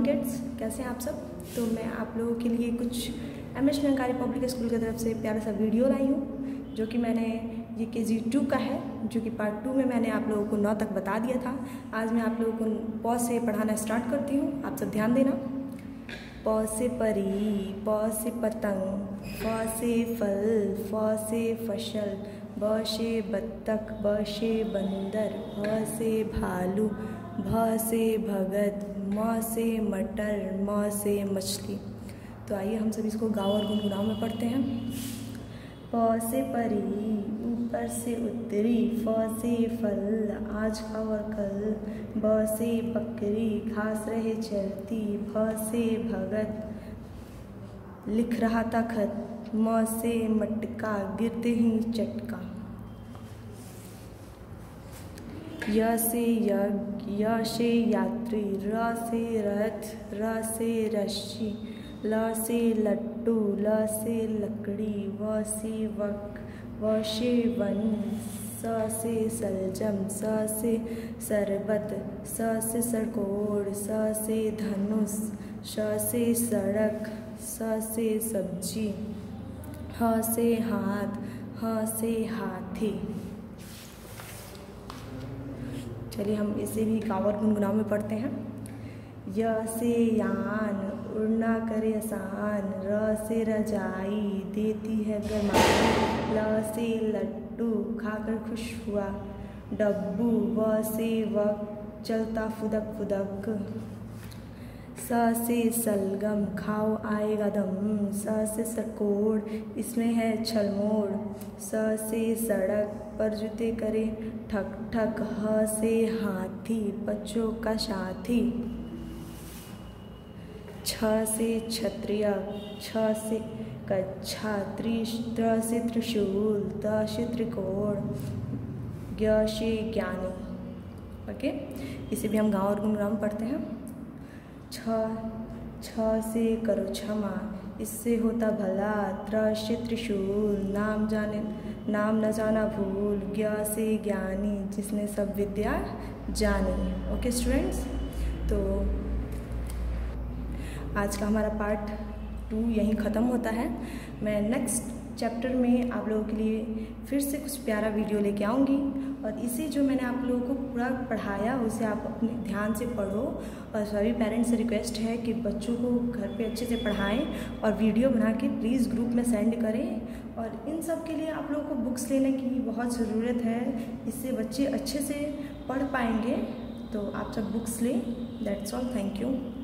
Kids, कैसे हैं आप सब। तो मैं आप लोगों के लिए कुछ एमएच निरंकारी पब्लिक स्कूल की तरफ से प्यारा सा वीडियो लाई हूँ, जो कि मैंने ये KG 2 का है, जो कि पार्ट 2 में मैंने आप लोगों को 9 तक बता दिया था। आज मैं आप लोगों को प से पढ़ाना स्टार्ट करती हूँ, आप सब ध्यान देना। प से परी, प से पतंग, फ से फल, फ से फसल, ब से बत्तख, ब से बंदर, भ से भालू, भ से भगत, म से मटर, म से मछली। तो आइए हम सब इसको गाँव और गुनगुनाव में पढ़ते हैं। प से परी, ऊपर से उत्तरी, फ से फल, आज और कल, ब से बकरी, घास रहे चरती, भ से भगत, लिख रहा था खत, म से मटका, गिरते ही चटका। य से यज्ञ, य से यात्री, र से रथ, र से रस्सी, ल से लट्टू, ल से लकड़ी, व से वक, व से वन, स से सलजम, स से शरबत, स से सड़कोड़, स से धनुष, श से सड़क, स से सब्जी, ह से हाथ, ह से हाथी। चलिए हम इसे भी गाँव और गुनगुनाव में पढ़ते हैं। य से यान, उड़ना करे आसान, र से रजाई, देती है गरमाई, ल से लट्टू, खाकर खुश हुआ डब्बू, व से वक, चलता फुदक फुदक, स से सलगम, खाओ आएगा दम, स से सकोड़, इसमें है छलमोड़, स से सड़क, पर जूते करे ठक ठक, ह से हाथी, बच्चों का साथी, छ से क्षत्रिय, छ से कच्छा, त्र से त्रिशूल, त से त्रिकोण, ज्ञ से ज्ञानी। ओके, इसे भी हम गाँव और गुनगुनाव में पढ़ते हैं। छ से करो क्षमा, इससे होता भला, त्र से त्रिशूल, नाम न जाना भूल, ज्ञ से ज्ञानी, जिसने सब विद्या जानी। ओके स्टूडेंट्स, तो आज का हमारा पार्ट 2 यहीं ख़त्म होता है। मैं नेक्स्ट चैप्टर में आप लोगों के लिए फिर से कुछ प्यारा वीडियो लेके आऊँगी, और इसे जो मैंने आप लोगों को पूरा पढ़ाया उसे आप अपने ध्यान से पढ़ो। और सभी पेरेंट्स से रिक्वेस्ट है कि बच्चों को घर पे अच्छे से पढ़ाएं और वीडियो बना के प्लीज़ ग्रुप में सेंड करें। और इन सब के लिए आप लोगों को बुक्स लेने की बहुत ज़रूरत है, इससे बच्चे अच्छे से पढ़ पाएंगे। तो आप सब बुक्स लें। That's all, thank you.